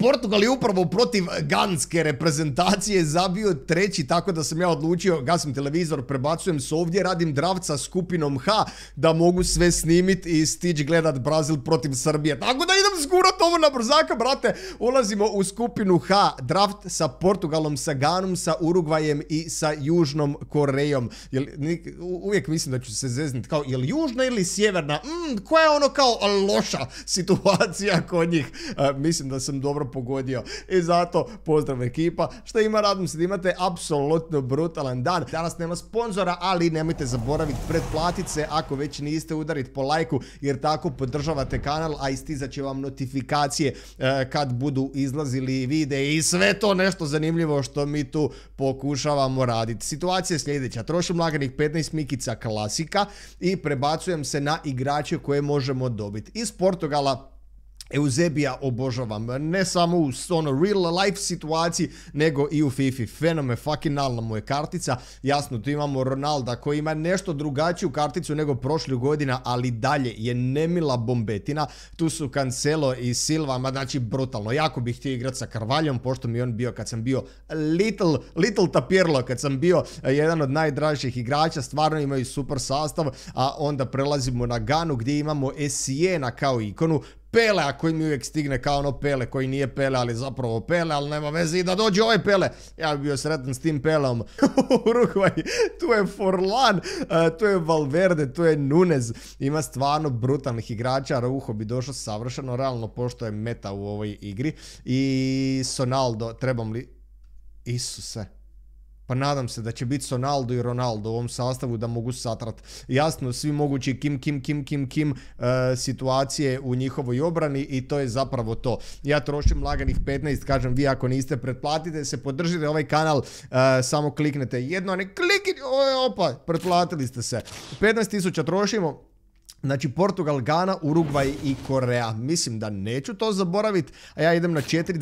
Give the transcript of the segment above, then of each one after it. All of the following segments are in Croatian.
Portugal je upravo protiv ganske reprezentacije zabio treći, tako da sam ja odlučio, gasim televizor, prebacujem se ovdje, radim draft sa skupinom H, da mogu sve snimit i stići gledat Brazil protiv Srbije. Tako da idem zgurat ovo na brzaka, brate. Ulazimo u skupinu H, draft sa Portugalom, sa Ganom, sa Urugvajem i sa Južnom Korejom. Uvijek mislim da ću se zezniti kao, je li južna ili sjeverna? Koja je ono kao loša situacija kod njih? Mislim da sam dobro pogodio i zato pozdrav ekipa. Šta ima, radim se da imate apsolutno brutalan dan. Danas nema sponzora, ali nemojte zaboraviti pretplatit se ako već niste, udariti po lajku jer tako podržavate kanal, a istizat će vam notifikacije kad budu izlazili videi i sve to nešto zanimljivo što mi tu pokušavamo raditi. Situacija je sljedeća, trošim laganih 15 mikica klasika i prebacujem se na igrače koje možemo dobiti. Iz Portugala Eusebija obožavam, ne samo u real life situaciji, nego i u FIFA. Fenomenalna mu je kartica. Jasno, tu imamo Ronalda koji ima nešto drugačiju karticu nego prošlu godina, ali dalje je nemila bombetina. Tu su Cancelo i Silva, znači brutalno. Jako bih htio igrati sa Carvaljom, pošto mi on bio kad sam bio little tapirlo, kad sam bio jedan od najdražih igrača, stvarno imaju super sastav, a onda prelazimo na Ganu gdje imamo Essiena kao ikonu, Pelea koji mi uvijek stigne kao ono Pele koji nije Pele, ali zapravo Pele, ali nema veze i da dođe ovaj Pele. Ja bi bio sretan s tim Peleom. Urugvaj, tu je Forlan, tu je Valverde, tu je Nunez. Ima stvarno brutalnih igrača. Araujo bi došao savršeno, realno pošto je meta u ovoj igri. I Sonaldo, trebam li... Isuse. Pa nadam se da će biti Sonaldo i Ronaldo u ovom sastavu da mogu satrat. Jasno, svi mogući Kim situacije u njihovoj obrani i to je zapravo to. Ja trošim laganih 15, kažem vi ako niste, pretplatite se, podržite ovaj kanal, samo kliknete jedno, ne kliknite, opa, pretplatili ste se. 15.000 trošimo. Znači Portugal, Gana, Urugvaj i Koreja. Mislim da neću to zaboraviti, a ja idem na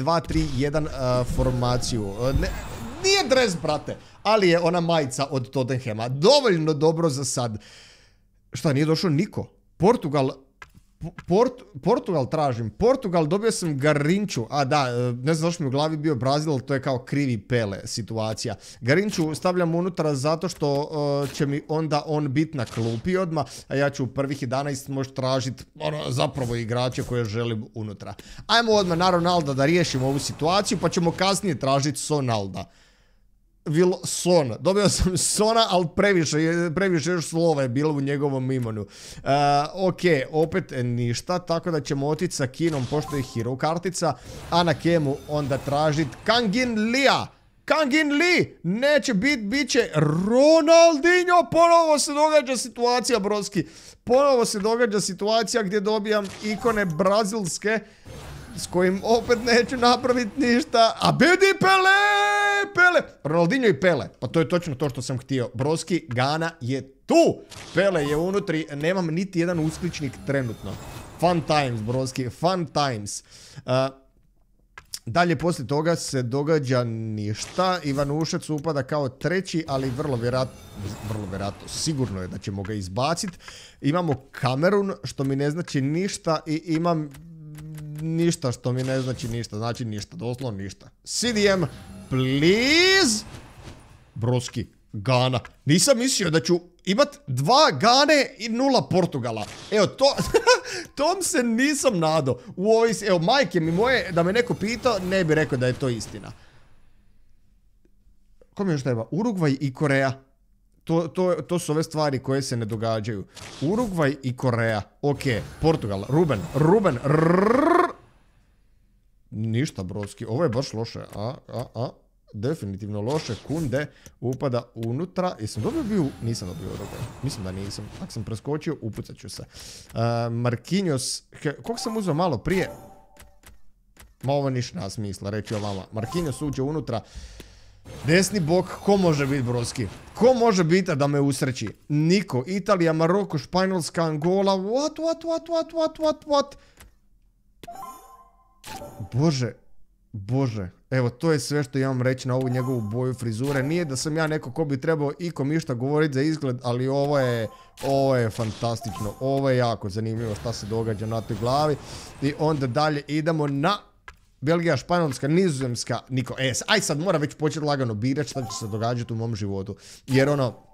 4-2-3-1 formaciju. Nije dres, brate, ali je ona majica od Tottenhama. Dovoljno dobro za sad. Šta, nije došao niko? Portugal tražim. Portugal, dobio sam Garinču. A da, ne znam zašto mi u glavi bio Brazil, ali to je kao krivi Pele situacija. Garinču stavljam unutra zato što će mi onda on biti na klupi odmah, a ja ću u prvih 11 možda tražiti zapravo igrače koje želim unutra. Ajmo odmah na Ronalda da riješimo ovu situaciju, pa ćemo kasnije tražiti Sonalda. Wilson. Dobio sam Sona, ali previše još slova je bilo u njegovom imenu. Ok, opet ništa, tako da ćemo otići sa Kinom, pošto je hero kartica, a na Kemu onda tražiti Kangin Lia. Kangin Lee, neće bit će Ronaldinho, ponovo se događa situacija, broski. Ponovo se događa situacija gdje dobijam ikone brazilske, s kojim opet neću napraviti ništa, a bedi Pele, Ronaldinho i Pele, pa to je točno to što sam htio, broski, Gana je tu, Pele je unutri, nemam niti jedan uskličnik trenutno, fun times, broski, fun times. Dalje poslije toga se događa ništa, Ivanušec upada kao treći, ali vrlo vjerojatno, sigurno je da ćemo ga izbaciti. Imamo Kamerun, što mi ne znači ništa, i imam ništa što mi ne znači ništa, znači ništa, doslovno ništa. CDM, please! Broski, Gana. Nisam mislio da ću imat 2 Gane i 0 Portugala. Evo, tom se nisam nadao. Evo, majke mi moje, da me neko pitao, ne bi rekao da je to istina. Ko mi još treba? Urugvaj i Koreja. To su ove stvari koje se ne događaju. Urugvaj i Koreja. Ok, Portugal. Ruben. Ništa, broski. Ovo je baš loše. Definitivno loše. Kunde upada unutra. Jesam dobio bio? Nisam dobio Urugvaj. Mislim da nisam. Ako sam preskočio, upucat ću se. Marquinhos. Koliko sam uzeo malo prije? Ma ovo ništa nema smisla, reći o vama. Marquinhos uđe unutra. Desni bok, ko može biti, broski? Ko može biti da me usreći? Niko. Italija, Maroko, Španjolska, Angola. What? Bože. Evo, to je sve što imam reći na ovu njegovu boju frizure. Nije da sam ja neko ko bi trebao ikom išta govoriti za izgled, ali ovo je fantastično. Ovo je jako zanimljivo šta se događa na toj glavi. I onda dalje idemo na Belgija, Španjolska, Nizozemska, niko. Aj sad mora već početi lagano birati šta će se događati u mom životu. Jer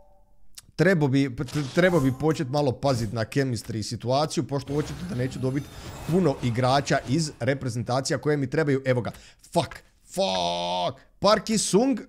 trebao bi početi malo paziti na chemistry situaciju, pošto očito da neću dobiti puno igrača iz reprezentacija koje mi trebaju. Evo ga. Fuck. Park Ji-sung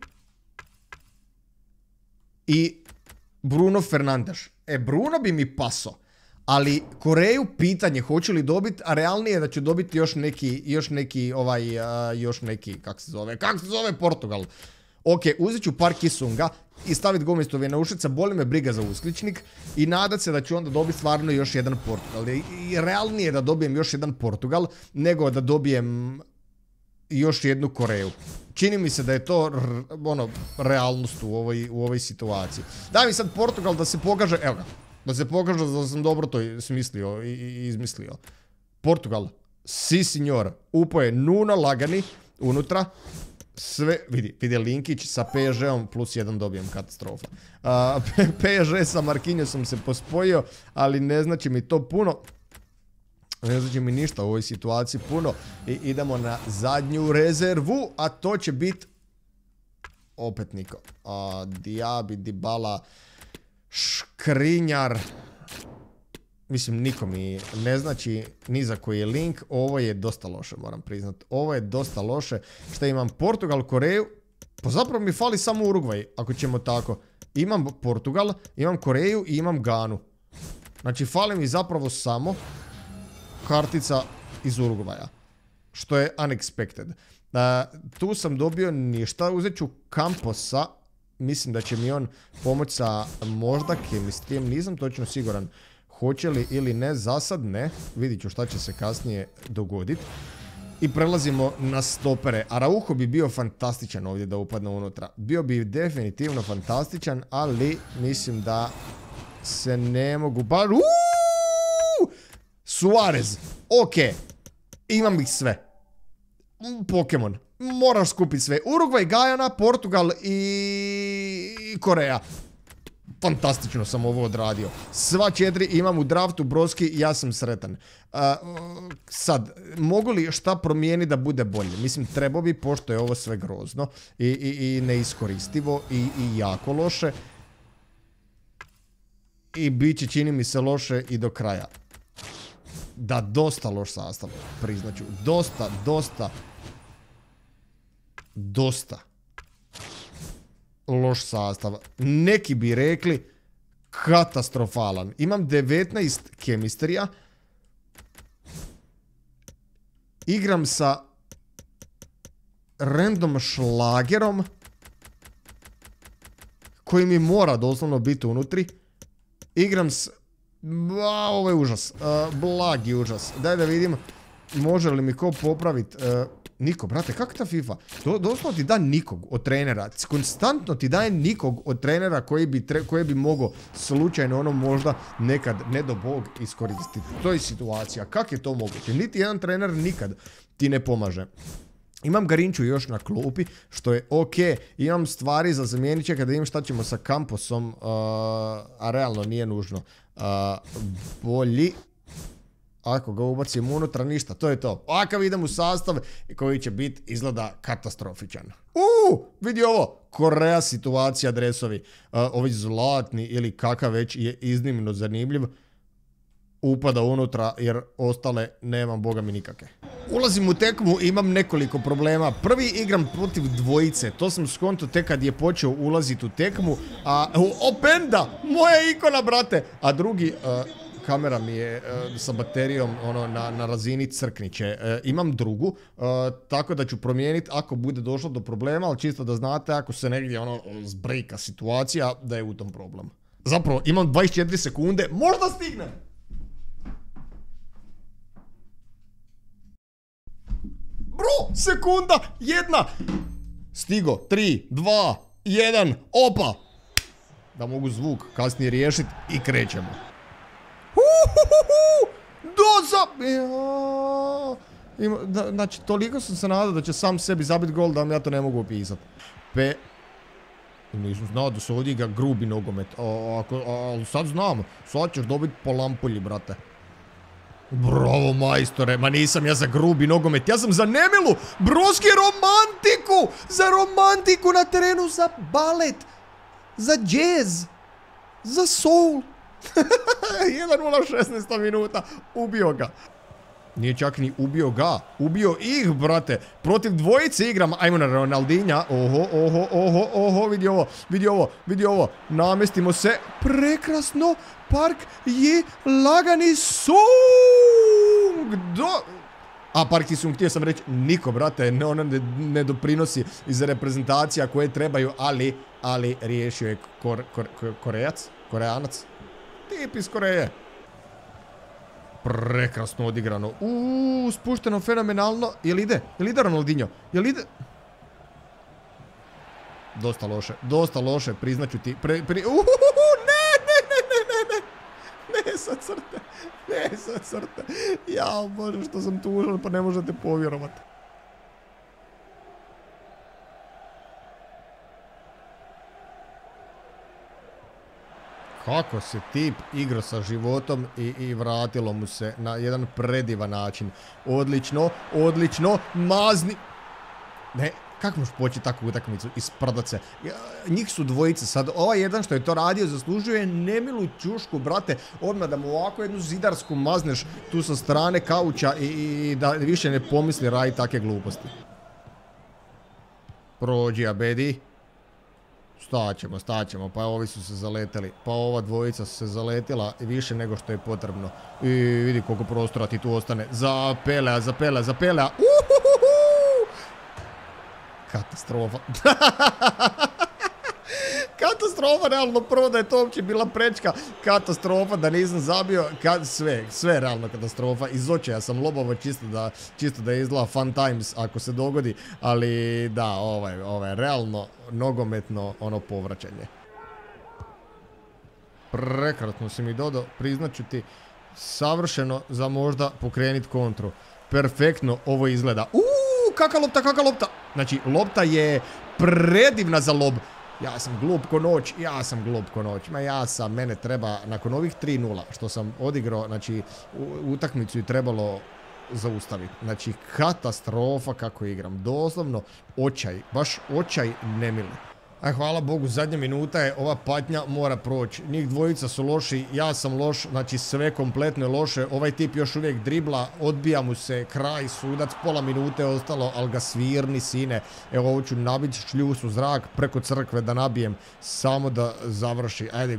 i Bruno Fernandes. Bruno bi mi paso. Ali Koreju pitanje hoću li dobiti, a realnije je da ću dobiti još neki, kak se zove Portugal. Ok, uzet ću Park Ji-sunga i staviti ga umjesto Vjenaušica, boli me briga za uskličnik i nadat se da ću onda dobiti stvarno još jedan Portugal. I realnije je da dobijem još jedan Portugal nego da dobijem još jednu Koreju. Čini mi se da je to realnost u ovoj situaciji. Daj mi sad Portugal da se pokaže, evo ga, da se pokaže da sam dobro to smislio i izmislio. Portugal, si signor, upo je Nuno lagani unutra. Sve, vidi Linkić sa PSG-om plus 1 dobijem, katastrofa. PSG sa Marquinhosom se pospojio, ali ne znači mi to puno. Ne znači mi ništa u ovoj situaciji puno. I idemo na zadnju rezervu, a to će biti opet niko. Diaby, Dybala, Škrinjar. Mislim, niko mi ne znači ni za koji je link. Ovo je dosta loše, moram priznat. Ovo je dosta loše. Šta imam? Portugal, Koreju. Pa zapravo mi fali samo Urugvaj, ako ćemo tako. Imam Portugal, imam Koreju i imam Ganu. Znači, fali mi zapravo samo kartica iz Urugvaja. Što je unexpected. Tu sam dobio ništa. Uzet ću Camposa. Mislim da će mi on pomoći sa možda chemistryjem. Nisam točno siguran hoće li ili ne. Za sad ne. Vidit ću šta će se kasnije dogoditi. I prelazimo na stopere. Araujo bi bio fantastičan ovdje da upadne unutra. Bio bi definitivno fantastičan, ali mislim da se ne mogu bar... Suarez. Ok. Imam ih sve. Pokemon. Moraš skupiti sve. Urugvaj, Gajana, Portugal i Koreja. Fantastično sam ovo odradio. Sva 4 imam u draftu, broski, ja sam sretan. Sad, mogu li šta promijeniti da bude bolje? Mislim, trebao bi, pošto je ovo sve grozno i neiskoristivo i jako loše. I bit će, čini mi se, loše i do kraja. Da, dosta loš sastav, priznaću. Dosta loš sastav. Neki bi rekli katastrofalan. Imam 19 chemistryja. Igram sa random šlagerom koji mi mora doslovno biti unutri. Igram s... ovo je užas. Blagi užas. Daj da vidim može li mi ko popraviti. Niko, brate, kako ta FIFA? Doslovno ti da nikog od trenera. Konstantno ti daje nikog od trenera koji bi mogao slučajno možda nekad, ne do bog, iskoristiti. To je situacija. Kako je to moguće? Niti jedan trener nikad ti ne pomaže. Imam Garinču još na klupi, što je ok. Imam stvari za zamijenit će kada imam šta ćemo sa Camposom, a realno nije nužno. Bolji. Ako ga ubacim unutra, ništa, to je to. Ovakav idem u sastav koji će biti, izgleda, katastrofičan. Vidi ovo, Koreja situacija dresovi. Ovi zlatni ili kakav već je iznimno zanimljiv. Upada unutra jer ostale nemam boga mi nikakve. Ulazim u tekmu, imam nekoliko problema. Prvi igram protiv dvojice, to sam skonto tek kad je počeo ulaziti u tekmu. Penda, moja ikona, brate! A drugi... kamera mi je sa baterijom na razini crkniće. Imam drugu, tako da ću promijeniti ako bude došlo do problema, ali čisto da znate ako se negdje zbrejka situacija, da je u tom problem. Zapravo, imam 24 sekunde, možda stignem! Bro, sekunda, jedna! Stigo, 3, 2, 1, opa! Da mogu zvuk kasnije riješiti i krećemo. Znači, toliko sam se nadao da će sam sebi zabiti gol da vam ja to ne mogu opisati. Nisam znao da se ovdje igra grubi nogomet. Ali sad znam, sad ćeš dobiti po lampulji, brate. Bravo, majstore, ma nisam ja za grubi nogomet, ja sam za nemilu, broski romantiku, za romantiku na terenu, za balet, za džez, za soul. 1:0, 16 minuta, ubio ga. Nije čak ni ubio ga, ubio ih, brate. Protiv dvojice igram, ajmo na Ronaldinha. Oho, vidi ovo. Namestimo se, prekrasno. Park je lagani Sung. Park je Sung, htio sam reći, niko, brate, ona ne doprinosi iz reprezentacija koje trebaju, ali riješio je Koreanac. Tip iz Koreje. Prekrasno odigrano. Spušteno fenomenalno. Jel ide Ronaldinho? Dosta loše, priznaću ti. Ne sa crte. Jao, bože, što sam tužan, pa ne možete povjerovati. Kako se tip igrao sa životom i vratilo mu se na jedan predivan način. Odlično, mazni. Ne, kako možeš poći takvu utakmicu isprdat se? Njih su dvojice sad. Ovaj jedan što je to radio zaslužuje nemilu čušku, brate. Odmah da mu ovako jednu zidarsku mazneš tu sa strane kauča i da više ne pomisli raditi takve gluposti. Prođi, Abedi. Staćemo, pa ovi su se zaleteli, pa ova dvojica su se zaletila i više nego što je potrebno. I vidi koliko prostora ti tu ostane. Zapelea. Katastrofa. Katastrofa, realno, prvo da je to uopće bila prečka. Katastrofa, da nisam zabio. Sve realno katastrofa. Iz očaja sam lobavo čisto da izgleda fun times ako se dogodi. Ali da, ovaj realno nogometno povraćanje. Prekrasno si mi dodao, priznaću ti, savršeno za možda pokrenit kontru. Perfektno ovo izgleda. Kaka lopta. Znači, lopta je predivna za lob. Ja sam glup ko noć. Mene treba, nakon ovih 3:0 što sam odigrao, znači, utakmicu je trebalo zaustaviti. Znači, katastrofa kako igram. Doslovno baš očaj nemili. Hvala Bogu, zadnja minuta je, ova patnja mora proći. Njih dvojica su loši, ja sam loš, znači sve kompletno je loše. Ovaj tip još uvijek dribla, odbija mu se, kraj, sudac, pola minute je ostalo, ali ga svirni, sine. Evo, ovo ću nabiti šljus u zrak preko crkve da nabijem, samo da završi. Ajde,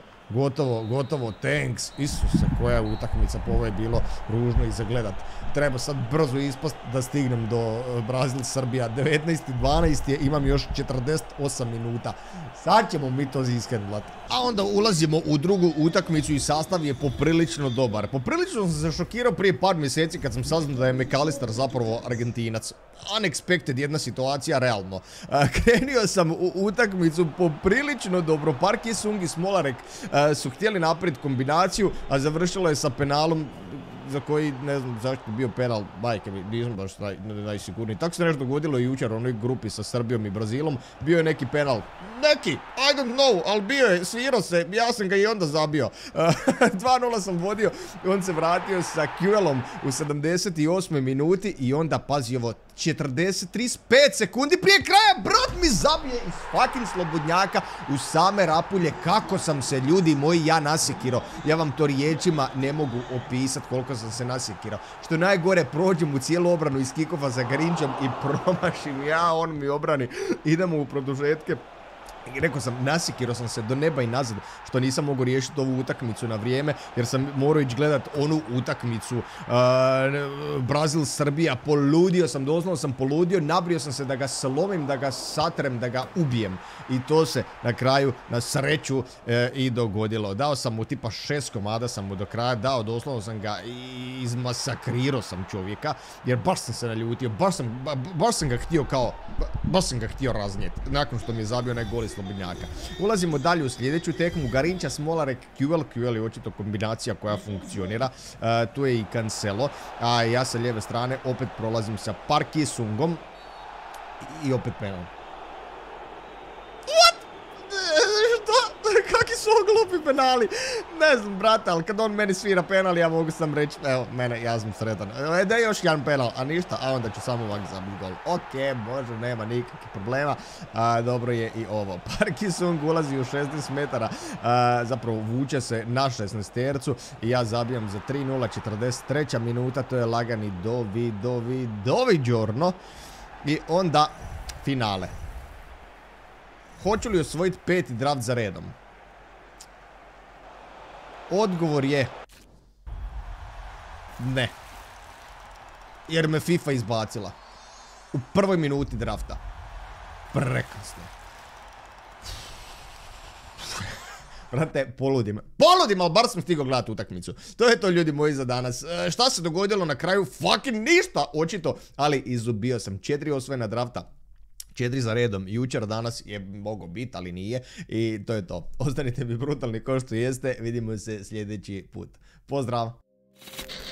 gotovo, thanks. Isuse, koja utakmica, po ovo je bilo ružno i zagledat. Treba sad brzo ispast da stignem do Brazil-Srbija. 19:12 je, imam još 48 minuta. Sad ćemo mi to iskrenut. A onda ulazimo u drugu utakmicu i sastav je poprilično dobar. Poprilično sam se šokirao prije par mjeseci kad sam saznao da je McAllister zapravo Argentinac. Unexpected jedna situacija, realno. Krenio sam u utakmicu poprilično dobro. Park je Sung i Smolarek su htjeli napraviti kombinaciju, a završilo je sa penalom za koji ne znam zašto je bio penal, majke mi, nisam baš najsigurniji. Tako se nešto dogodilo i jučer u onoj grupi sa Srbijom i Brazilom. Bio je neki penal. I don't know, ali bio je, svirao se, ja sam ga i onda zabio. 2:0 sam vodio, on se vratio sa QL-om u 78. minuti i onda, pazi ovo, 35 sekundi prije kraja, brat mi zabije iz fucking slobodnjaka u same rapulje. Kako sam se, ljudi moji, ja nasjekirao. Ja vam to riječima ne mogu opisati koliko sam se nasjekirao. Što najgore, prođem u cijelu obranu iz kickofa za Garinčom i promašim ja, on mi obrani. Idemo u produžetke. Rekao sam, nasjekirao sam se do neba i nazad što nisam mogao riješiti ovu utakmicu na vrijeme, jer sam morao ići gledat onu utakmicu Brazil-Srbija. Doslovno sam poludio, nabrio sam se da ga slomim, da ga satrem, da ga ubijem. I to se na kraju, na sreću, i dogodilo. Dao sam mu tipa 6 komada, sam mu do kraja dao, doslovno sam ga izmasakrirao sam čovjeka, jer baš sam se naljutio, baš sam ga htio raznijeti, nakon što mi je zabio onaj gol iz slobodnjaka. Ulazimo dalje u sljedeću tekmu, Garinča, Smolarek, QL je očito kombinacija koja funkcionira, tu je i Cancelo, a ja sa lijeve strane opet prolazim sa Park Sungom i opet penal. What? Što? Kakvi su ovo glupi penali? Ne znam, brate, ali kad on meni svira penal, ja mogu sam reći, evo, ja sam sretan. Da je još jedan penal, a ništa, a onda ću samo ovak zabiti gol. Ok, može, nema nikakvih problema. Dobro je i ovo. Park Ji-sung ulazi u 16 metara, zapravo vuče se na 16-tercu i ja zabijam za 3-0, 43. minuta, to je lagani Dovi Giorno. I onda finale. Hoću li osvojiti 5. draft za redom? Odgovor je ne. Jer me FIFA izbacila. U prvoj minuti drafta. Prekasno. Brate, poludim, ali bar sam stigao gledati utakmicu. To je to, ljudi moji, za danas. Šta se dogodilo na kraju? Fucking ništa, očito. Ali izubio sam 4 osvojena drafta. 4 za redom, jučer, danas je mogao biti, ali nije. I to je to. Ostanite mi brutalni ko što jeste. Vidimo se sljedeći put. Pozdrav!